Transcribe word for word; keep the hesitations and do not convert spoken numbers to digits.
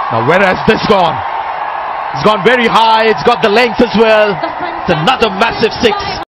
Now where has this gone? It's gone very high. It's got the length as well. It's another massive six.